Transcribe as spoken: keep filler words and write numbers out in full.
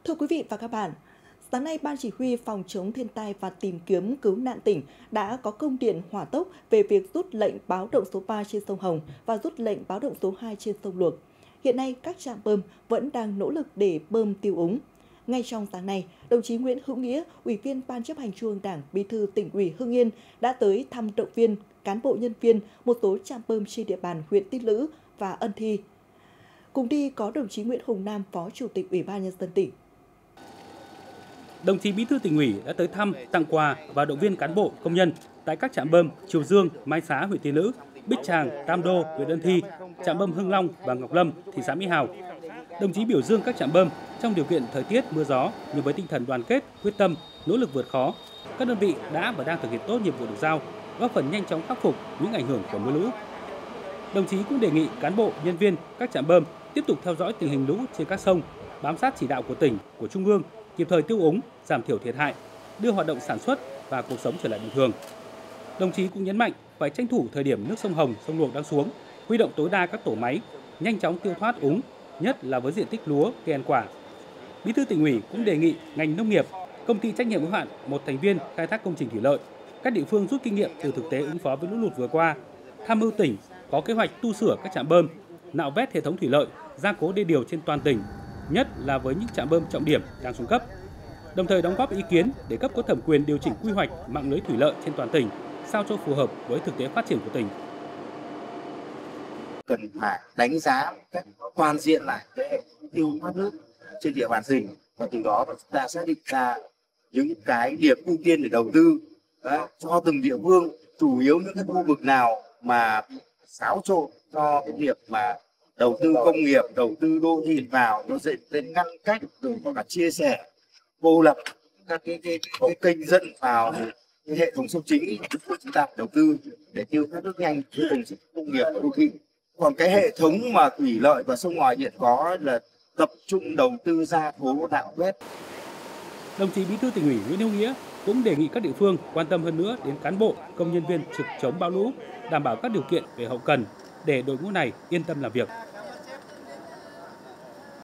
Thưa quý vị và các bạn, sáng nay Ban Chỉ huy Phòng chống thiên tai và tìm kiếm cứu nạn tỉnh đã có công điện hỏa tốc về việc rút lệnh báo động số ba trên sông Hồng và rút lệnh báo động số hai trên sông Luộc. Hiện nay, các trạm bơm vẫn đang nỗ lực để bơm tiêu úng. Ngay trong sáng nay, đồng chí Nguyễn Hữu Nghĩa, Ủy viên Ban chấp hành Trung ương Đảng, Bí thư Tỉnh ủy Hưng Yên đã tới thăm động viên cán bộ nhân viên một số trạm bơm trên địa bàn huyện Tiên Lữ và Ân Thi. Cùng đi có đồng chí Nguyễn Hùng Nam, Phó Chủ tịch Ủy ban Nhân dân tỉnh. Đồng chí Bí thư Tỉnh ủy đã tới thăm, tặng quà và động viên cán bộ, công nhân tại các trạm bơm Triều Dương, Mai Xá, huyện Tiên Lữ, Bích Tràng, Tam Đô, huyện Ân Thi, trạm bơm Hưng Long và Ngọc Lâm, thị xã Mỹ Hào. Đồng chí biểu dương các trạm bơm trong điều kiện thời tiết mưa gió nhưng với tinh thần đoàn kết, quyết tâm, nỗ lực vượt khó, các đơn vị đã và đang thực hiện tốt nhiệm vụ được giao, góp phần nhanh chóng khắc phục những ảnh hưởng của mưa lũ. Đồng chí cũng đề nghị cán bộ, nhân viên các trạm bơm tiếp tục theo dõi tình hình lũ trên các sông, bám sát chỉ đạo của tỉnh, của Trung ương, kịp thời tiêu úng, giảm thiểu thiệt hại, đưa hoạt động sản xuất và cuộc sống trở lại bình thường. Đồng chí cũng nhấn mạnh phải tranh thủ thời điểm nước sông Hồng, sông Luộc đang xuống, huy động tối đa các tổ máy, nhanh chóng tiêu thoát úng, nhất là với diện tích lúa, cây ăn quả. Bí thư Tỉnh ủy cũng đề nghị ngành nông nghiệp, công ty trách nhiệm hữu hạn một thành viên khai thác công trình thủy lợi, các địa phương rút kinh nghiệm từ thực tế ứng phó với lũ lụt vừa qua, tham mưu tỉnh có kế hoạch tu sửa các trạm bơm, nạo vét hệ thống thủy lợi, gia cố đê điều trên toàn tỉnh, nhất là với những trạm bơm trọng điểm đang xuống cấp. Đồng thời đóng góp ý kiến để cấp có thẩm quyền điều chỉnh quy hoạch mạng lưới thủy lợi trên toàn tỉnh sao cho phù hợp với thực tế phát triển của tỉnh. Cần phải đánh giá cách toàn diện lại cái tiêu thoát nước trên địa bàn tỉnh và từ đó chúng ta xác định ra những cái điểm ưu tiên để đầu tư đấy, cho từng địa phương, chủ yếu những cái khu vực nào mà xáo trộn cho cái việc mà đầu tư công nghiệp, đầu tư đô thị vào nó dễ đến ngăn cách rồi có cả chia sẻ cô lập các cái, cái, cái kênh dẫn vào cái hệ thống sông chính của chúng ta đầu tư để tiêu thoát nước nhanh cho vùng công nghiệp và đô thị. Còn cái hệ thống mà thủy lợi và sông ngòi hiện có là tập trung đầu tư gia cố nạo vét. Đồng chí Bí thư Tỉnh ủy Nguyễn Hữu Nghĩa cũng đề nghị các địa phương quan tâm hơn nữa đến cán bộ, công nhân viên trực chống bão lũ, đảm bảo các điều kiện về hậu cần để đội ngũ này yên tâm làm việc.